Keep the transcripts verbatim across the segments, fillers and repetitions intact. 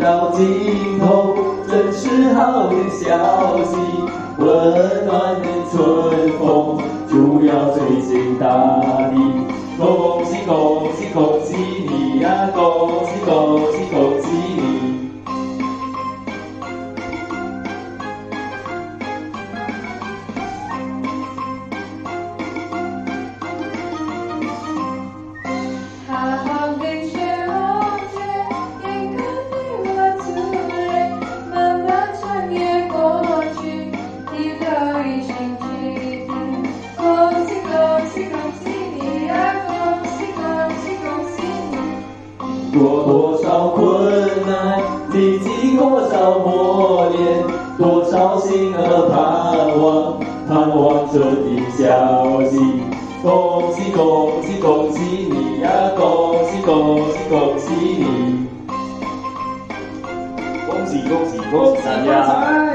到尽头，真是好的消息。温暖的春风就要吹进大地。恭喜恭喜恭喜你呀！恭喜恭喜恭喜你！ 好好冰雪融雪，眼看你我族类，漫漫长夜过去，地表已成寂静。恭喜恭喜恭喜你呀！恭喜恭喜恭喜你！ 过多少困难，历经多少磨练，多少心儿盼望，盼望这的消息。恭喜恭喜恭喜你呀！恭喜恭喜恭喜你！恭喜恭喜恭喜大家！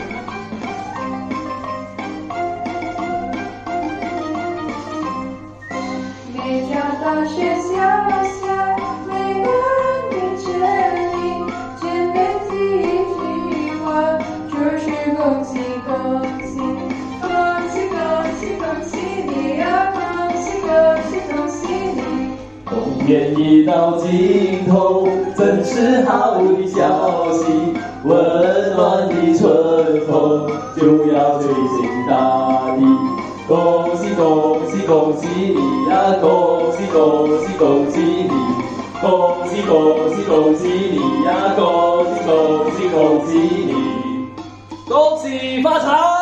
每条大雪小下，每个人的真理，简单的一句话，就是恭喜恭喜，恭喜恭喜恭喜你呀！恭喜恭喜恭喜你！ 冬天已到尽头，真是好的消息。温暖的春风就要吹进大地。恭喜恭喜恭喜你呀！恭喜恭喜恭喜你！恭喜恭喜恭喜你呀！恭喜恭喜恭喜你！恭喜发财！